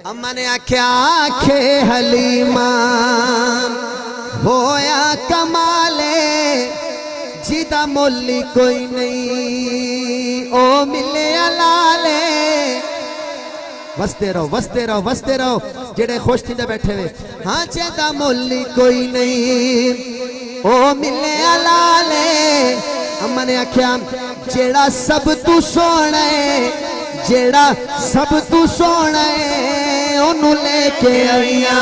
अम्मा ने आख्या आखे हलीमा होया कमाले जिदा मोली कोई नहीं ओ मिले अलाले। वसते रहो वसते रहो वसते रहो जेड़े खुश थी बैठे हुए। हाँ जिदा मोली कोई नहीं ओ मिले अलाले। अम्मा ने आख्या जेड़ा सब तू सोना है जेड़ा सब तू सोना है ओनू लेके आईया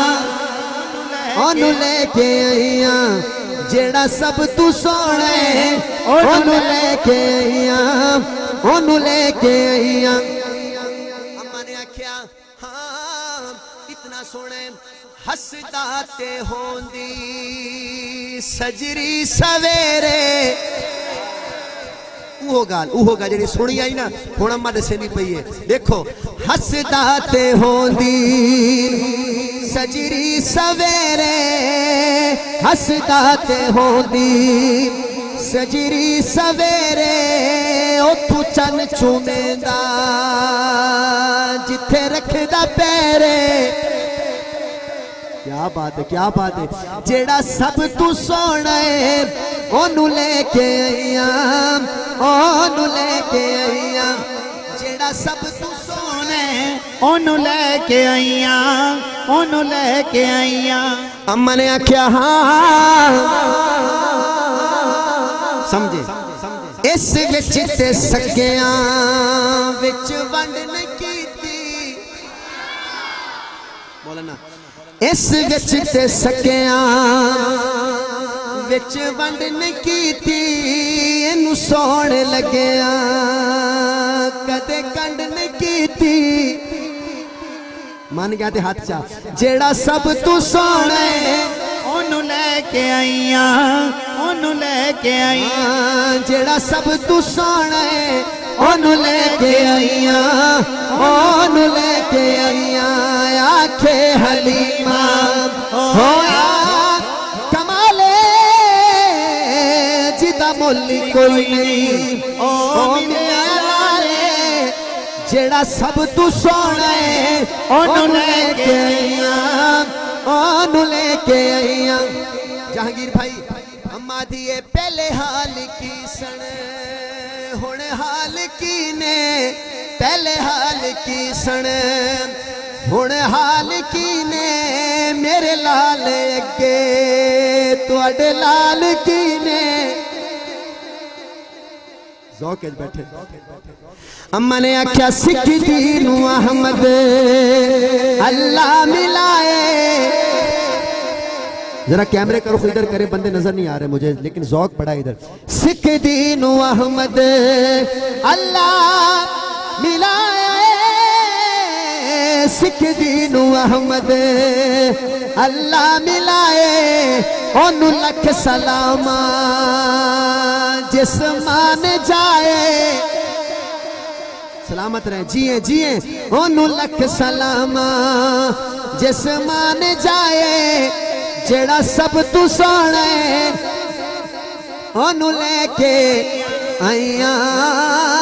ओनू लेके आईया। जेड़ा सब तू सोना है ओनू लेके आईया ओनू लेके आईया। अम्मा ने आख्या हाँ इतना सोने हसदा ते होंदी सजरी सवेरे। उहो गाल जी सुनी आई ना हुण अम्मा दसनी पई है। देखो हसदा ते होंदी सजरी सवेरे हसदा ते होंदी सजरी सवेरे ओथू चन चूमेंदा जिथे रखदा पैरे। क्या बात है क्या बात है। जेड़ा सब तू सोना है ओनू लेके आईया ओनू लेके आईया। जेड़ा सब तू सोना है ओनू लेके आईया ओनू लेके आईया। अम्मा ने आख्या हाँ समझे इस विच ते सकिया विच वंड नहीं कीती। बोला ना इस विच ते सकिया विच वंड नहीं कीती। इनू सोण लग्या कदे कंड नहीं कीती। मन गया ते हाथ चा जेड़ा सब तू सोना है ओनू लेके आईया ओनू लेके आईया। जेड़ा सब तू सोना है ओनू लेके आईया ओनू लेके आईया। आखे हलीमा होया कमाले जिदा मोली कोई नहीं ओ मिले लाले। जेड़ा सब तू सोना है ओनू लेके आईया ओनू लेके आईया। जहांगीर भाई अम्मा दिए पहले हाल की सन हुण हाल की ने पहले हाल की सन हुण हाल की ने मेरे लाल अगे तुहाडे लाल की ने। ज़ौक़ बैठे। अम्मा ने आख्या सिख दीनू अहमद अल्लाह मिलाए। जरा कैमरे करो इधर करे बंदे नजर नहीं आ रहे मुझे लेकिन ज़ौक़ बड़ा इधर। सिख दीनू अहमद अल्लाह मिलाए सिख दीनू अहमद अल्लाह मिलाए। ओनू लख सलामा जिस मान जाए सलामत रहे जिए जिए। ओनू लख सलामा जिस मान जाए। जेड़ा सब तू सोना है ओनू लेके आईया